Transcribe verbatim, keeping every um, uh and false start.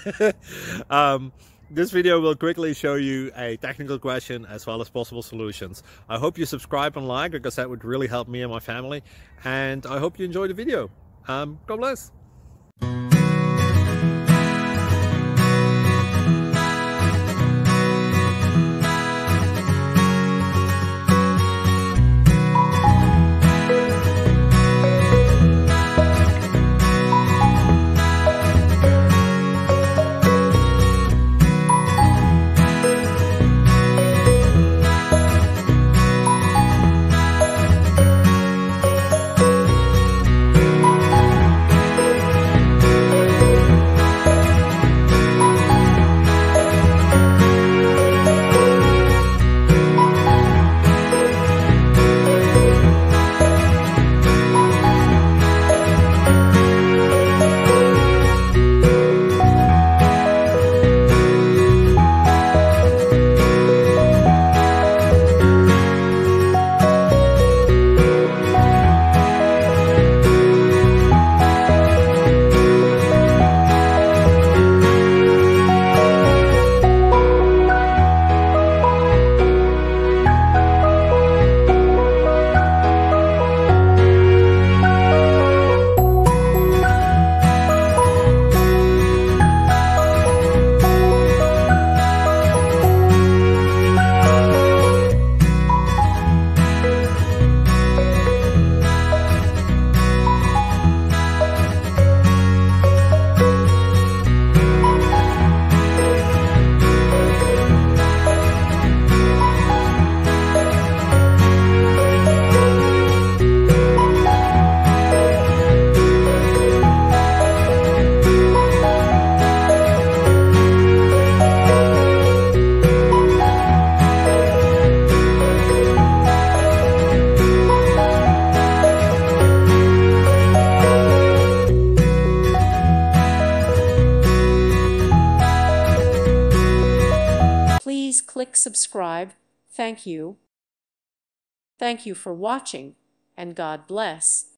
um, this video will quickly show you a technical question as well as possible solutions. I hope you subscribe and like, because that would really help me and my family. And I hope you enjoy the video. Um, God bless. Please click subscribe. Thank you. Thank you for watching, and God bless.